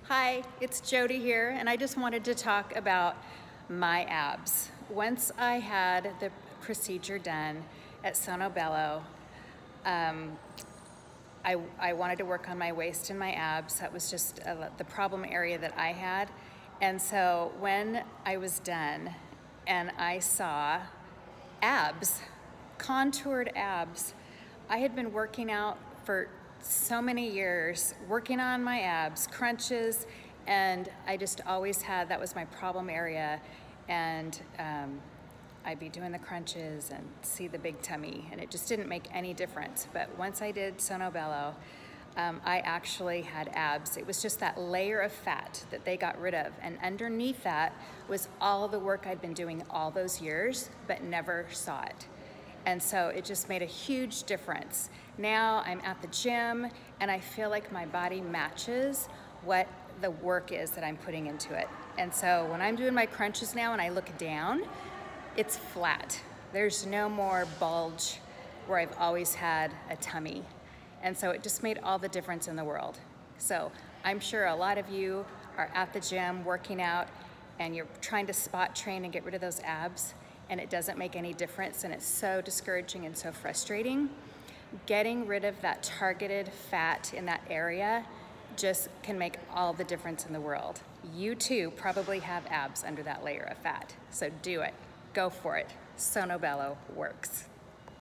Hi, it's Jody here, and I just wanted to talk about my abs. Once I had the procedure done at Sono Bello, I wanted to work on my waist and my abs. That was just the problem area that I had. And so when I was done and I saw abs, contoured abs, I had been working out for so many years, working on my abs, crunches, and I just always had, that was my problem area. And I'd be doing the crunches and see the big tummy, and it just didn't make any difference. But once I did Sono Bello, I actually had abs. It was just that layer of fat that they got rid of, and underneath that was all the work I'd been doing all those years, but never saw it. And so it just made a huge difference. Now I'm at the gym and I feel like my body matches what the work is that I'm putting into it. And so when I'm doing my crunches now and I look down, it's flat. There's no more bulge where I've always had a tummy. And so it just made all the difference in the world. So I'm sure a lot of you are at the gym working out and you're trying to spot train and get rid of those abs, and it doesn't make any difference, and it's so discouraging and so frustrating. Getting rid of that targeted fat in that area just can make all the difference in the world. You too probably have abs under that layer of fat, so do it. Go for it. Sono Bello works.